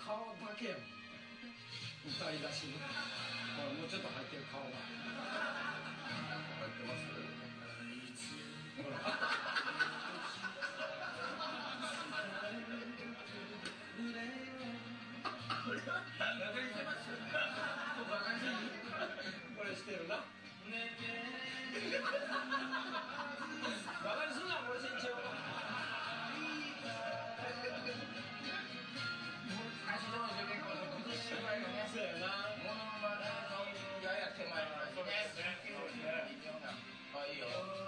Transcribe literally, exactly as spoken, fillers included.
顔だけやもん。歌い出しの。ほらもうちょっと入ってる顔が。入ってます。ほら。これしてるな。バカにすんな、これ身長。足でも結構今年芝居がね。そうやな。ものまねのやや手前のね。あ、いいよ。